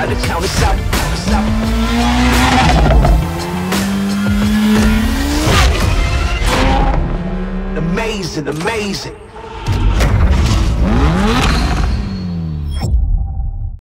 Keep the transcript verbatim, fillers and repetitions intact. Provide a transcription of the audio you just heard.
side of town is out, is out. Amazing, amazing.